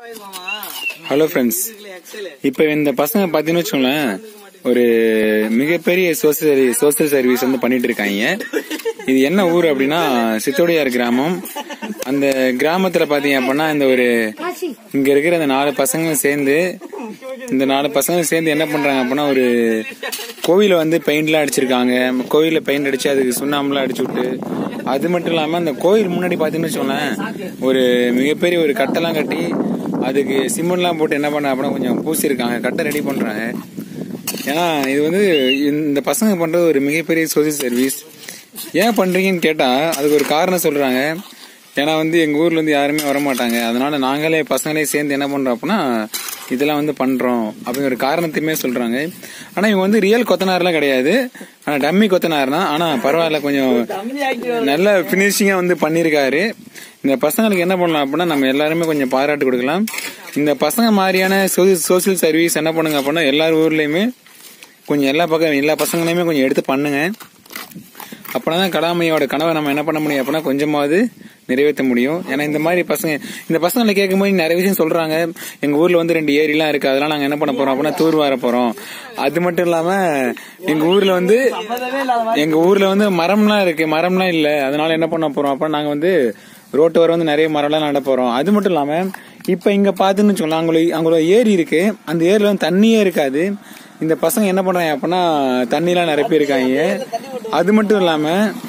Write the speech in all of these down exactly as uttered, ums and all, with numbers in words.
Hello friends, இப்ப இந்த பசங்க பாத்தீங்கன்னு வச்சுக்கோங்களேன், ஒரு மிகப்பெரிய சோசியல் சோசியல் சர்வீஸ் வந்து பண்ணிட்டு இருக்காங்க. இது என்ன ஊர் அப்படின்னா சித்தோடியார் கிராமம். அந்த கிராமத்துல பாத்தீங்க அப்படின்னா இந்த ஒரு இங்க இருக்கிற அந்த நாலு பசங்களும் சேர்ந்து இந்த நாலு பசங்களும் சேர்ந்து என்ன பண்றாங்க அப்படின்னா ஒரு கோவில வந்து பெயிண்ட் எல்லாம் அடிச்சிருக்காங்க. கோவில பெயிண்ட் அடிச்சு அதுக்கு சுண்ணாம்பெல்லாம் அடிச்சு விட்டு, அது மட்டும் இல்லாம அந்த கோயில் முன்னாடி பாத்தீங்கன்னு வச்சுக்கோங்களேன், ஒரு மிகப்பெரிய ஒரு கட்டெல்லாம் கட்டி அதுக்கு சிமெண்ட் எல்லாம் போட்டு என்ன பண்ண அப்படின்னா கொஞ்சம் பூசிருக்காங்க, கட்டை ரெடி பண்றாங்க. ஏன்னா இது வந்து இந்த பசங்க பண்றது ஒரு மிகப்பெரிய சோசியல் சர்வீஸ். ஏன் பண்றீங்கன்னு கேட்டா அதுக்கு ஒரு காரணம் சொல்றாங்க. ஏன்னா வந்து எங்க ஊர்ல இருந்து யாருமே வரமாட்டாங்க, அதனால நாங்களே பசங்களே சேர்ந்து என்ன பண்றோம் அப்படின்னா இதெல்லாம் வந்து பண்றோம் அப்படிங்கிற ஒரு காரணத்தையுமே சொல்றாங்க. ஆனா இவங்க வந்து ரியல் கொத்தனார்லாம் கிடையாது, ஆனா டம்மி கொத்தனார் தான். ஆனா பரவாயில்ல, கொஞ்சம் நல்ல பினிஷிங்கா வந்து பண்ணிருக்காரு. இந்த பசங்களுக்கு என்ன பண்ணலாம் அப்படின்னா நம்ம எல்லாருமே கொஞ்சம் பாராட்டு கொடுக்கலாம். இந்த பசங்க மாதிரியான சோசியல் சர்வீஸ் என்ன பண்ணுங்க அப்படின்னா எல்லார் ஊர்லயுமே கொஞ்சம் எல்லா பக்கம் எல்லா பசங்களையுமே கொஞ்சம் எடுத்து பண்ணுங்க. அப்பதான் கலாமையோட கனவை நம்ம என்ன பண்ண முடியும் அப்படின்னா கொஞ்சமாவது நிறைவேற்ற முடியும். ஏன்னா இந்த மாதிரி பசங்க இந்த பசங்களை கேட்கும்போது நிறைய விஷயம் சொல்றாங்க. எங்க ஊர்ல வந்து ரெண்டு ஏரி எல்லாம் இருக்கு, அதெல்லாம் நாங்க என்ன பண்ண போறோம் அப்படின்னா தூர் வார போறோம். அது மட்டும் இல்லாம எங்க ஊர்ல வந்து எங்க ஊர்ல வந்து மரம்லாம் இருக்கு, மரம்லாம் இல்ல, அதனால என்ன பண்ண போறோம் அப்படின்னா நாங்க வந்து ரோட்டு வர வந்து நிறைய மரம்லாம் நட போறோம். அது மட்டும் இல்லாம இப்ப இங்க பாத்துன்னு வச்சுக்கோங்களேன், அவங்களுக்கு அவங்களோட ஏரி இருக்கு, அந்த ஏரியில வந்து தண்ணியே இருக்காது. இந்த பசங்க என்ன பண்றாங்க அப்படின்னா தண்ணிலாம் நிரப்பி இருக்காங்க. அது மட்டும் இல்லாம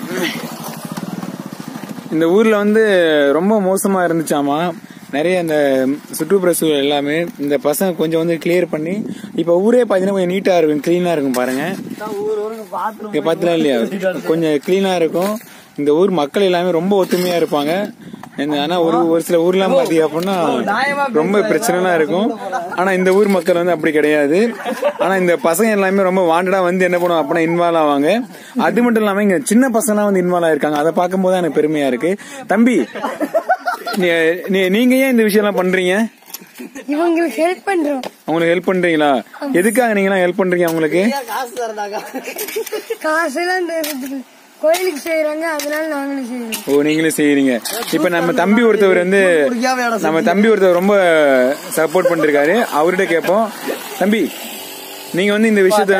இந்த ஊர்ல வந்து ரொம்ப மோசமா இருந்துச்சாமா, நிறைய இந்த சுற்றுப்புற சூழல் எல்லாமே இந்த பசங்க கொஞ்சம் வந்து கிளியர் பண்ணி இப்ப ஊரே பாத்தீங்கன்னா கொஞ்சம் நீட்டா இருக்கும், கிளீனா இருக்கும். பாருங்க இங்க பாத்தீங்களா இல்லையா, கொஞ்சம் கிளீனா இருக்கும். இந்த ஊர் மக்கள் எல்லாமே ரொம்ப ஒத்துமையா இருப்பாங்க. ஆனா ஒரு ஒரு சில ஊர்லாம் பாத்தீங்க அப்படின்னா ரொம்ப பிரச்சனைலாம் இருக்கும். ஆனா இந்த ஊர் மக்கள் வந்து அப்படி கிடையாது. ஆனா இந்த பசங்க எல்லாமே ரொம்ப வாண்டடா வந்து என்ன பண்ணுவோம் அப்படின்னா இன்வால்வ் ஆவாங்க. அது மட்டும் இல்லாம இங்க சின்ன பசங்க எல்லாம் வந்து இன்வால்வ் ஆயிருக்காங்க. அதை பார்க்கும் போது எனக்கு பெருமையா இருக்கு. தம்பி, நீங்க ஏன் இந்த விஷயம் எல்லாம் பண்றீங்க? இவங்களுக்கு ஹெல்ப் பண்றோம். அவங்களுக்கு ஹெல்ப் பண்றீங்களா? எதுக்காக நீங்க எல்லாம் ஹெல்ப் பண்றீங்க? அவங்களுக்கு காசு எல்லாம் கோயிலுக்கு செய்யறாங்க, அதனால நாங்களும் செய்யறோம். ஓ, நீங்களும் செய்யறீங்க. இப்ப நம்ம தம்பி ஒருத்தவர் வந்து நம்ம தம்பி ஒருத்தவர் ரொம்ப சப்போர்ட் பண்ணிருக்காரு, அவர்கிட்ட கேட்போம். தம்பி, நீங்க வந்து இந்த விஷயத்த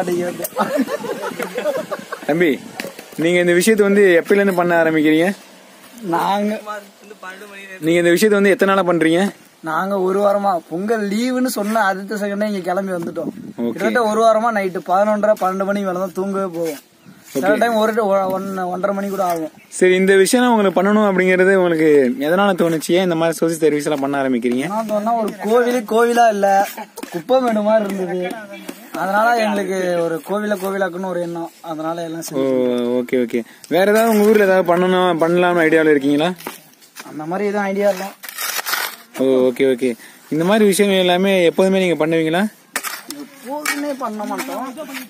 தம்பி நீங்க இந்த விஷயத்த வந்து எப்பல இருந்து பண்ண ஆரம்பிக்கிறீங்க? நாங்க நீங்க இந்த விஷயத்த வந்து எத்தனை நாளா பண்றீங்க? நாங்க ஒரு வாரமா பொங்கல் லீவுன்னு சொன்ன அடுத்த செகண்டே இங்க கிளம்பி வந்துட்டோம். கிட்டத்தட்ட ஒரு வாரமா நைட்டு பதினொன்றரை பன்னெண்டு மணிக்கு மேலதான் தூங்கவே போவோம். சில டைம் ஒரு ஒன்றரை மணி கூட ஆகும். சரி, இந்த விஷயம் உங்களுக்கு பண்ணணும் அப்படிங்கறது உங்களுக்கு எதனால தோணுச்சு? ஏன் இந்த மாதிரி சோசியல் சர்வீஸ் எல்லாம் பண்ண ஆரம்பிக்கிறீங்க? ஒரு கோவிலு கோவிலா இல்ல, குப்பம் வேணும் மாதிரி இருந்தது. அதனால எங்களுக்கு ஒரு கோவில கோவிலாக்குன்னு ஒரு எண்ணம், அதனால எல்லாம் சரி. ஓகே ஓகே வேற ஏதாவது உங்க ஊர்ல ஏதாவது பண்ணணும் பண்ணலாம்னு ஐடியாவில் இருக்கீங்களா? அந்த மாதிரி எதுவும் ஐடியா இல்ல. ஓ, ஓகே ஓகே இந்த மாதிரி விஷயங்கள் எல்லாமே எப்போதுமே நீங்க பண்ணுவீங்களா? எப்போதுமே பண்ண மாட்டோம்.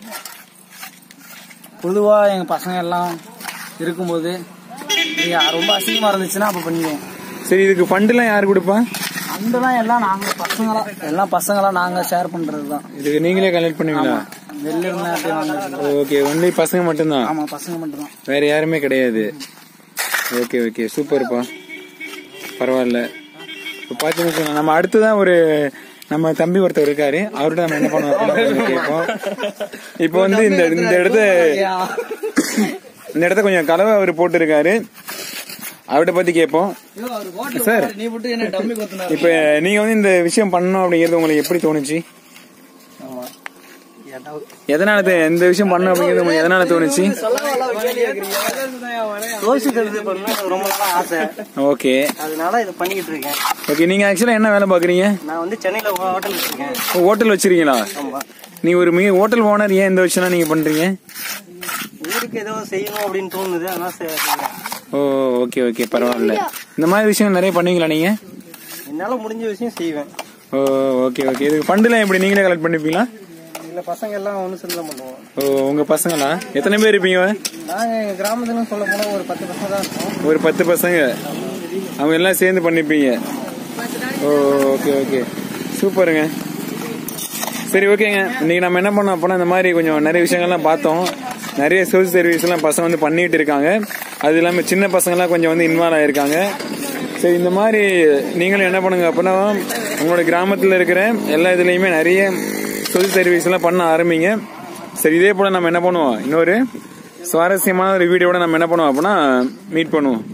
பொதுவா எங்க பசங்க எல்லாம் இருக்கும்போது ரொம்ப அசிங்கமா இருந்துச்சுன்னா அப்ப பண்ணிடுவோம். சரி, இதுக்கு ஃபண்ட் எல்லாம் யாரு கொடுப்பா? ஃபண்ட்லாம் எல்லாம் நாங்க பசங்களா எல்லாம் பசங்களா நாங்க ஷேர் பண்றதுதான். இதுக்கு நீங்களே கலெக்ட் பண்ணுவீங்களா? வெளில இருந்தா ஓகே, ஒன்லி பசங்க மட்டும்தான்? ஆமா, பசங்க மட்டும்தான், வேற யாருமே கிடையாது. ஓகே ஓகே சூப்பர்ப்பா, பரவாயில்ல. இப்ப பாத்தீங்கன்னா நம்ம அடுத்துதான் ஒரு நம்ம தம்பி ஒருத்தர் இருக்காரு, அவர்கிட்ட நம்ம என்ன பண்ணுவோம் கேட்போம். இப்ப வந்து இந்த இந்த இடத்த இந்த இடத்த கொஞ்சம் கலவை அவர் போட்டு இருக்காரு, அவர்கிட்ட பத்தி கேட்போம். சார், இப்ப நீங்க வந்து இந்த விஷயம் பண்ணணும் அப்படிங்கறது உங்களுக்கு எப்படி தோணுச்சு? எதனால இந்த விஷயம் பண்ணணும் அப்படிங்கிறது உங்களுக்கு எதனால தோணுச்சு? ரொம்ப நாளா ஆசை. ஓகே, அதனால இதை பண்ணிட்டு இருக்கேன். ஓகே, நீங்க ஆக்சுவலா என்ன வேலை பாக்குறீங்க? நான் வந்து சென்னையில ஹோட்டல் வச்சிருக்கேன். ஹோட்டல் வச்சிருக்கீங்களா? நீங்க ஒரு மிக ஹோட்டல் ஓனர், ஏன் இந்த விஷயம் நீங்க பண்றீங்க? ஊருக்கு ஏதோ செய்யணும் அப்படின்னு தோணுது, அதனால. ஓ, ஓகே ஓகே பரவாயில்ல. இந்த மாதிரி விஷயம் நிறைய பண்ணுவீங்களா நீங்க? என்னால முடிஞ்ச விஷயம் செய்வேன். ஓ, ஓகே ஓகே இதுக்கு ஃபண்ட் எல்லாம் எப்படி நீங்களே கலெக்ட் பண்ணிப்பீங்களா? இல்ல, பசங்க எல்லாம் ஒண்ணு சேர்ந்து பண்ணுவோம். ஓ, உங்க பசங்களா எத்தனை பேர் இருப்பீங்க? நாங்க எங்க கிராமத்துல சொல்ல போனா ஒரு பத்து பசங்க தான் இருக்கோம். ஒரு பத்து பசங்க, அவங்க எல்லாம் சேர்ந்து பண்ணிப்பீங்க. ஓ, ஓகே ஓகே சூப்பருங்க. சரி, ஓகேங்க. இன்னைக்கு நம்ம என்ன பண்ணோம் அப்படின்னா இந்த மாதிரி கொஞ்சம் நிறைய விஷயங்கள்லாம் பார்த்தோம். நிறைய சோசியல் சர்வீஸ் எல்லாம் பசங்க வந்து பண்ணிட்டு இருக்காங்க. அது இல்லாம சின்ன பசங்க எல்லாம் கொஞ்சம் வந்து இன்வால்வ் ஆயிருக்காங்க. சரி, இந்த மாதிரி நீங்களும் என்ன பண்ணுங்க அப்படின்னா உங்களோட கிராமத்துல இருக்கிற எல்லா இதுலயுமே நிறைய சொசைட்டி சர்வீஸ் எல்லாம் பண்ண ஆரம்பிங்க. சரி, இதே போல நம்ம என்ன பண்ணுவோம், இன்னொரு சுவாரஸ்யமான ஒரு வீடியோட நம்ம என்ன பண்ணுவோம் அப்படின்னா மீட் பண்ணுவோம்.